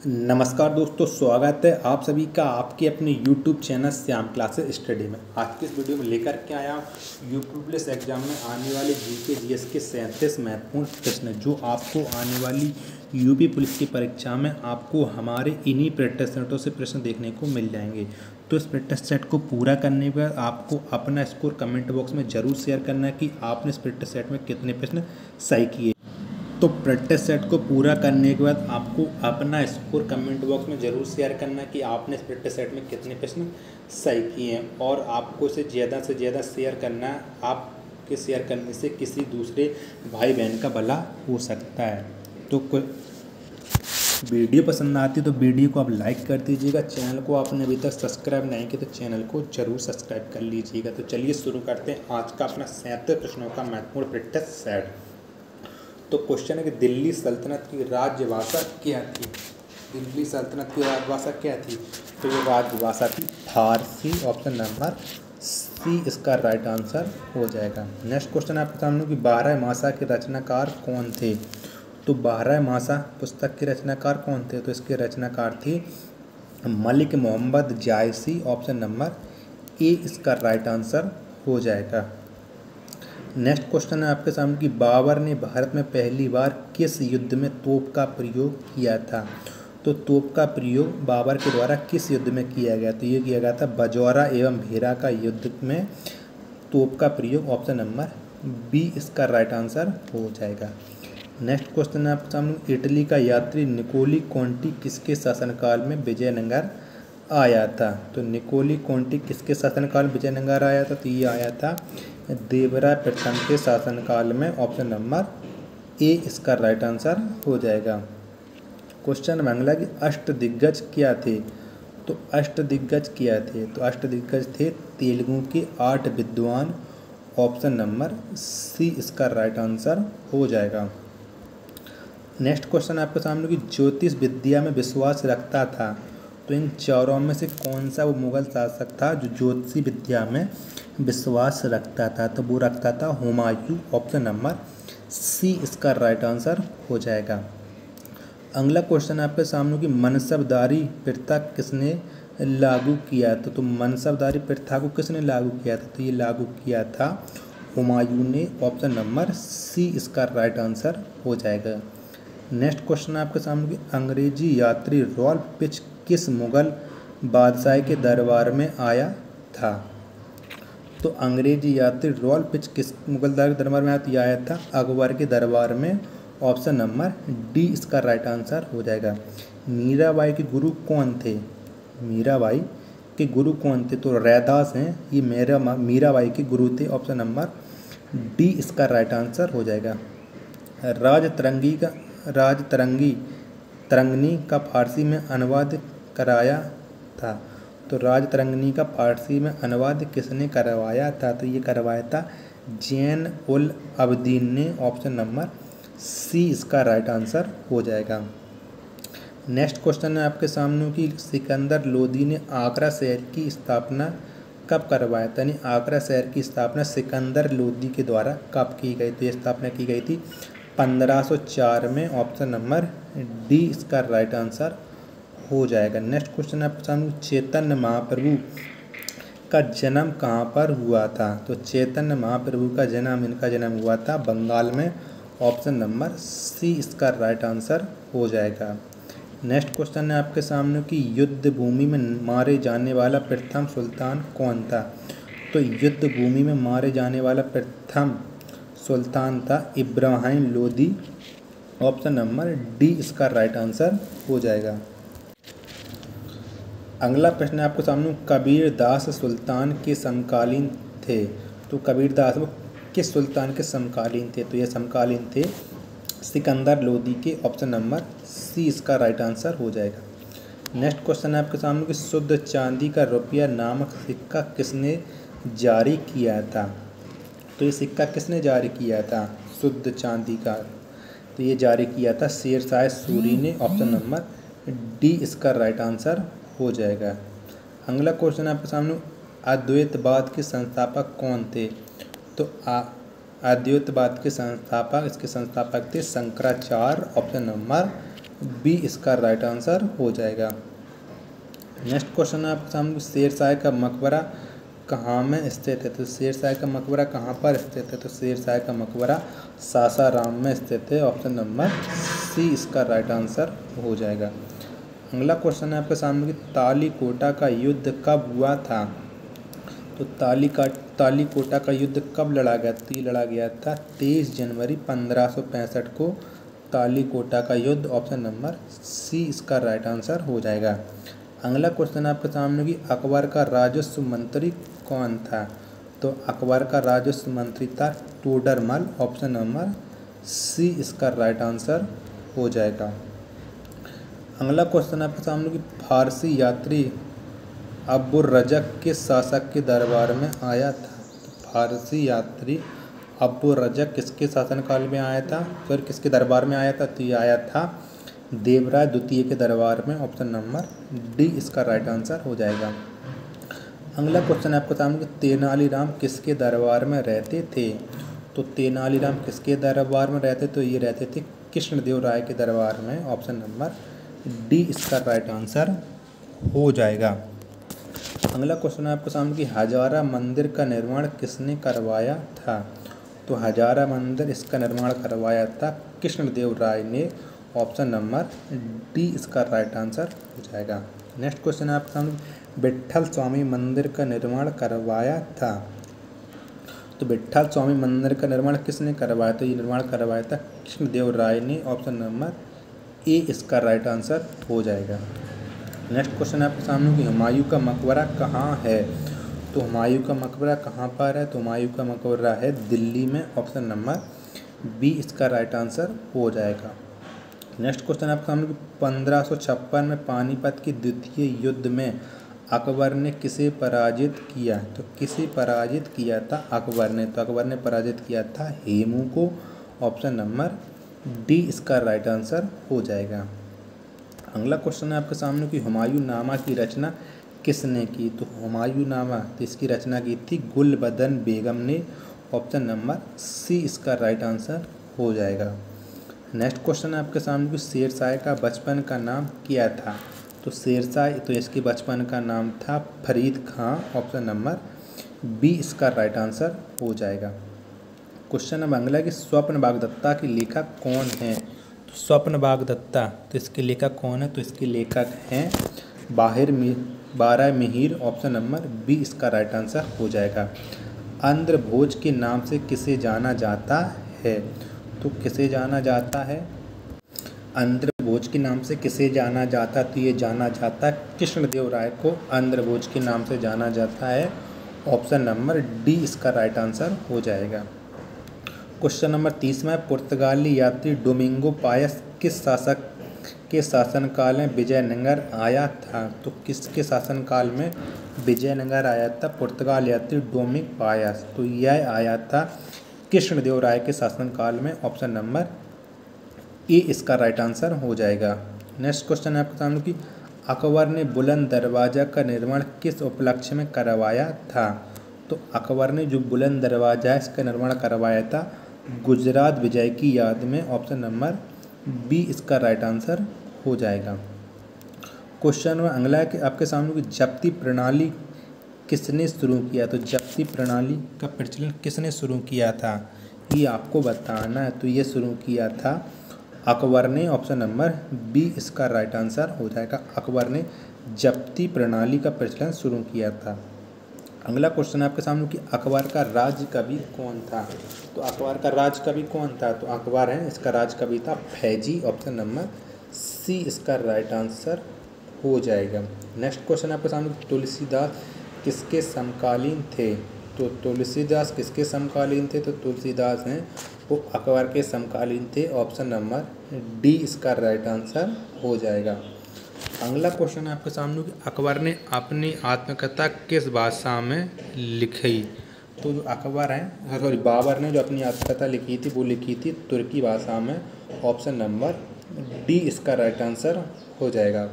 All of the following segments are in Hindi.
नमस्कार दोस्तों, स्वागत है आप सभी का आपके अपने YouTube channel Shyam classes study में। आज के इस वीडियो में लेकर के आया यूपी पुलिस एग्जाम में आने वाले जीके जीएस के 37 महत्वपूर्ण प्रश्न जो आपको आने वाली यूपी पुलिस की परीक्षा में आपको हमारे इन्हीं प्रैक्टिस सेटों से प्रश्न देखने को मिल जाएंगे। तो इस प्रैक्टिस सेट को पूरा करने पर आपको अपना स्कोर कमेंट बॉक्स में ज़रूर शेयर करना है कि आपने इस प्रैक्टिस सेट में कितने प्रश्न सही किए। तो प्रैक्टिस सेट को पूरा करने के बाद आपको अपना स्कोर कमेंट बॉक्स में ज़रूर शेयर करना कि आपने इस प्रैक्टिस सेट में कितने प्रश्न सही किए हैं, और आपको इसे ज़्यादा से ज़्यादा शेयर करना है। आपके शेयर करने से किसी दूसरे भाई बहन का भला हो सकता है। तो वीडियो पसंद आती है तो वीडियो को आप लाइक कर दीजिएगा। चैनल को आपने अभी तक सब्सक्राइब नहीं किया तो चैनल को ज़रूर सब्सक्राइब कर लीजिएगा। तो चलिए शुरू करते हैं आज का अपना 37 प्रश्नों का महत्वपूर्ण प्रैक्टिस सेट। तो क्वेश्चन है कि दिल्ली सल्तनत की राजभाषा क्या थी। दिल्ली सल्तनत की राजभाषा क्या थी? तो ये राजभाषा थी फारसी। ऑप्शन नंबर सी इसका राइट आंसर हो जाएगा। नेक्स्ट क्वेश्चन आपके सामने कि 12मासा के रचनाकार कौन थे। तो 12मासा पुस्तक के रचनाकार कौन थे? तो इसके रचनाकार थे Malik Mohammad Jayasi. Option number A इसका राइट आंसर हो जाएगा। नेक्स्ट क्वेश्चन है आपके सामने कि बाबर ने भारत में पहली बार किस युद्ध में तोप का प्रयोग किया था। तो तोप का प्रयोग बाबर के द्वारा किस युद्ध में किया गया? तो ये किया गया था बजौरा एवं भेरा का युद्ध में तोप का प्रयोग। ऑप्शन नंबर बी इसका राइट आंसर हो जाएगा। नेक्स्ट क्वेश्चन है आपके सामने इटली का यात्री निकोली कॉन्टी किसके शासनकाल में विजयनगर आया था। तो निकोली कॉन्टी किसके शासनकाल में विजयनगर आया था? तो ये आया था देवराय प्रथम के शासनकाल में। ऑप्शन नंबर ए इसका राइट आंसर हो जाएगा। क्वेश्चन मंगला कि अष्टदिग्गज क्या थे। तो अष्टदिग्गज क्या थे? तो अष्टदिग्गज थे तेलुगु के 8 विद्वान। ऑप्शन नंबर सी इसका राइट आंसर हो जाएगा। नेक्स्ट क्वेश्चन आपके सामने कि ज्योतिष विद्या में विश्वास रखता था। तो इन चारों में से कौन सा वो मुगल शासक था जो ज्योतिषी विद्या में विश्वास रखता था? तो वो रखता था हुमायूं। ऑप्शन नंबर सी इसका राइट आंसर हो जाएगा। अगला क्वेश्चन आपके सामने कि मनसबदारी प्रथा किसने लागू किया था। तो मनसबदारी प्रथा को किसने लागू किया था? तो ये लागू किया था हुमायूं ने। ऑप्शन नंबर सी इसका राइट आंसर हो जाएगा। नेक्स्ट क्वेश्चन आपके सामने कि अंग्रेजी यात्री रॉल्फ पिच किस मुगल बादशाह के दरबार में आया था। तो अंग्रेजी यात्री रॉल्फ पिच किस मुगल के दरबार में आया था? अकबर के दरबार में। ऑप्शन नंबर डी इसका राइट आंसर हो जाएगा। मीराबाई के गुरु कौन थे? मीराबाई के गुरु कौन थे? तो रैदास हैं, ये मीराबाई के गुरु थे। ऑप्शन नंबर डी इसका राइट आंसर हो जाएगा। तरंगिणी का फारसी में अनुवाद कराया था। तो राजतरंगिणी का फारसी में अनुवाद किसने करवाया था? तो ये करवाया था जैन उल अबदीन ने। ऑप्शन नंबर सी इसका राइट आंसर हो जाएगा। नेक्स्ट क्वेश्चन है आपके सामने कि सिकंदर लोदी ने आगरा शहर की स्थापना कब करवाया था। यानी आगरा शहर की स्थापना सिकंदर लोदी के द्वारा कब की गई? तो ये स्थापना की गई थी 1504 में। ऑप्शन नंबर डी इसका राइट आंसर हो जाएगा। नेक्स्ट क्वेश्चन आपके सामने चैतन्य महाप्रभु का जन्म कहाँ पर हुआ था। तो चैतन्य महाप्रभु का इनका जन्म हुआ था बंगाल में। ऑप्शन नंबर सी इसका राइट आंसर हो जाएगा। नेक्स्ट क्वेश्चन है आपके सामने कि युद्ध भूमि में मारे जाने वाला प्रथम सुल्तान कौन था। तो युद्ध भूमि में मारे जाने वाला प्रथम सुल्तान था Ibrahim Lodi. Option number D इसका राइट आंसर हो जाएगा। अगला प्रश्न है आपके सामने कबीर दास सुल्तान के समकालीन थे। तो कबीर दास वो किस सुल्तान के समकालीन थे? तो ये समकालीन थे सिकंदर लोदी के। ऑप्शन नंबर सी इसका राइट आंसर हो जाएगा। नेक्स्ट क्वेश्चन है आपके सामने कि शुद्ध चांदी का रुपया नामक सिक्का किसने जारी किया था। तो ये सिक्का किसने जारी किया था शुद्ध चांदी का? तो ये जारी किया था शेरशाह सूरी ने। ऑप्शन नंबर डी इसका राइट आंसर हो जाएगा। अगला क्वेश्चन आपके सामने अद्वैतवाद के संस्थापक कौन थे। तो अद्वैतवाद के संस्थापक इसके संस्थापक थे शंकराचार्य। ऑप्शन नंबर बी इसका राइट आंसर हो जाएगा। नेक्स्ट क्वेश्चन है आपके सामने, शेरशाह का मकबरा कहाँ में स्थित है? तो शेरशाह का मकबरा कहाँ पर स्थित है? तो शेरशाह का मकबरा सासाराम में स्थित है। ऑप्शन नंबर सी इसका राइट आंसर हो जाएगा। अगला क्वेश्चन है आपके सामने कि तालीकोटा का युद्ध कब हुआ था? तो तालीकोटा का युद्ध कब लड़ा गया? तो ये लड़ा गया था 23 जनवरी 1565 को तालीकोटा का युद्ध। ऑप्शन नंबर सी इसका राइट आंसर हो जाएगा। अगला क्वेश्चन आपके सामने कि अकबर का राजस्व मंत्री कौन था? तो अकबर का राजस्व मंत्री था टोडरमल। ऑप्शन नंबर सी इसका राइट आंसर हो जाएगा। अगला क्वेश्चन आपके सामने कि फारसी यात्री अब्बुर्रज़्ज़क़ किस शासक के दरबार में आया था? तो फारसी यात्री अब्बुर्रज़्ज़क़ किसके शासनकाल में आया था? फिर किसके दरबार में आया था? तो ये आया था देवराय द्वितीय के दरबार में। ऑप्शन नंबर डी इसका राइट आंसर हो जाएगा। अगला क्वेश्चन आपको सामने कि तेनालीराम किसके दरबार में रहते थे? तो तेनालीराम किसके दरबार में रहते? तो ये रहते थे कृष्णदेव राय के दरबार में। ऑप्शन नंबर डी इसका राइट आंसर हो जाएगा। अगला क्वेश्चन है आपके सामने कि हजारा मंदिर का निर्माण किसने करवाया था? तो हजारा मंदिर इसका निर्माण करवाया था कृष्णदेव राय ने। ऑप्शन नंबर डी इसका राइट आंसर हो जाएगा। नेक्स्ट क्वेश्चन है आपके सामने विट्ठल स्वामी मंदिर का निर्माण करवाया था? तो विट्ठल स्वामी मंदिर का निर्माण किसने करवाया? तो ये निर्माण करवाया था कृष्णदेव राय ने। ऑप्शन नंबर ए इसका राइट आंसर हो जाएगा। नेक्स्ट क्वेश्चन है आपके सामने कि हुमायूं का मकबरा कहाँ है? तो हुमायूं का मकबरा कहाँ पर है? तो हुमायूं का मकबरा है दिल्ली में। ऑप्शन नंबर बी इसका राइट आंसर हो जाएगा। नेक्स्ट क्वेश्चन आपके सामने कि 1556 में पानीपत के द्वितीय युद्ध में अकबर ने किसे पराजित किया? तो किसे पराजित किया था अकबर ने? तो अकबर ने पराजित किया था हेमू को। ऑप्शन नंबर डी इसका राइट आंसर हो जाएगा। अगला क्वेश्चन है आपके सामने कि हुमायूं नामा की रचना किसने की? तो हुमायूं नामा तो इसकी रचना की थी गुलबदन बेगम ने। ऑप्शन नंबर सी इसका राइट आंसर हो जाएगा। नेक्स्ट क्वेश्चन है आपके सामने कि शेरशाह का बचपन का नाम क्या था? तो शेरशाह तो इसके बचपन का नाम था Farid Khan. Option number B इसका राइट आंसर हो जाएगा। क्वेश्चन नंबर अगला कि स्वप्न वागदत्ता के लेखक कौन हैं? तो स्वप्न वागदत्ता तो इसके लेखक कौन है? तो इसके लेखक हैं Barah Mihir. Option number B इसका राइट आंसर हो जाएगा। आंध्रभोज के नाम से किसे जाना जाता है? तो किसे जाना जाता है? आंध्रभोज के नाम से किसे जाना जाता है? तो ये जाना जाता है कृष्णदेव राय को आंध्रभोज के नाम से जाना जाता है। ऑप्शन नंबर डी इसका राइट आंसर हो जाएगा। क्वेश्चन नंबर 30 में पुर्तगाली यात्री डोमिंगो पायस किस शासक के शासनकाल में विजयनगर आया था? तो किसके शासनकाल में विजयनगर आया था पुर्तगाल यात्री डोमिंग पायस? तो यह आया था कृष्णदेव राय के शासनकाल में। ऑप्शन नंबर ए इसका राइट आंसर हो जाएगा। नेक्स्ट क्वेश्चन है आपके सामने कि अकबर ने बुलंद दरवाज़ा का निर्माण किस उपलक्ष्य में करवाया था? तो अकबर ने जो बुलंद दरवाज़ा है इसका निर्माण करवाया था गुजरात विजय की याद में। ऑप्शन नंबर बी इसका राइट आंसर हो जाएगा। क्वेश्चन में अगला है कि आपके सामने की जब्ती प्रणाली किसने शुरू किया? तो जब्ती प्रणाली का प्रचलन किसने शुरू किया था ये आपको बताना है। तो ये शुरू किया था अकबर ने। ऑप्शन नंबर बी इसका राइट आंसर हो जाएगा। अकबर ने जब्ती प्रणाली का प्रचलन शुरू किया था। अगला क्वेश्चन है आपके सामने कि अकबर का राज कवि कौन था? तो अकबर का राज कवि कौन था? तो अकबर है इसका राज कवि था फैजी। ऑप्शन नंबर सी इसका राइट आंसर हो जाएगा। नेक्स्ट क्वेश्चन है आपके सामने तुलसीदास किसके समकालीन थे? तो तुलसीदास किसके समकालीन थे? तो तुलसीदास हैं वो अकबर के समकालीन थे। ऑप्शन नंबर डी इसका राइट आंसर हो जाएगा। अगला क्वेश्चन है आपके सामने कि अकबर ने अपनी आत्मकथा किस भाषा में लिखी? तो जो अकबर हैं सॉरी बाबर ने जो अपनी आत्मकथा लिखी थी वो लिखी थी तुर्की भाषा में। ऑप्शन नंबर डी इसका राइट आंसर हो जाएगा।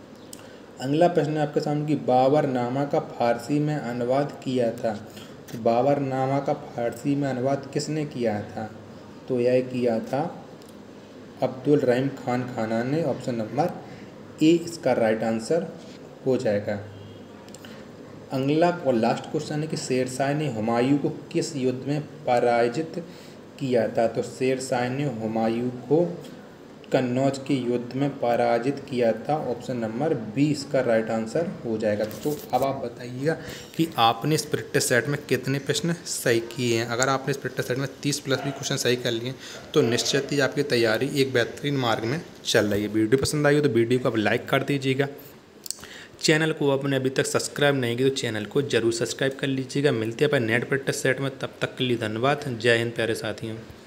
अगला प्रश्न है आपके सामने कि बाबरनामा का फारसी में अनुवाद किया था? तो बाबरनामा का फारसी में अनुवाद किसने किया था? तो यह किया था Abdul Rahim Khan Khanane, option number A इसका राइट आंसर हो जाएगा। अगला और लास्ट क्वेश्चन है कि शेरशाह ने हुमायूं को किस युद्ध में पराजित किया था? तो शेरशाह ने हुमायूं को कन्नौज के युद्ध में पराजित किया था, ऑप्शन नंबर बी इसका राइट आंसर हो जाएगा। तो अब आप बताइएगा कि आपने इस प्रैक्टिस सेट में कितने प्रश्न सही किए हैं। अगर आपने इस प्रैक्टिस सेट में 30 प्लस भी क्वेश्चन सही कर लिए तो निश्चित ही आपकी तैयारी एक बेहतरीन मार्ग में चल रही है। वीडियो पसंद आई हो तो वीडियो को आप लाइक कर दीजिएगा। चैनल को आपने अभी तक सब्सक्राइब नहीं किया तो चैनल को जरूर सब्सक्राइब कर लीजिएगा। मिलते हैं अपन नेट प्रैक्टिस सेट में, तब तक के लिए धन्यवाद। जय हिंद प्यारे साथियों।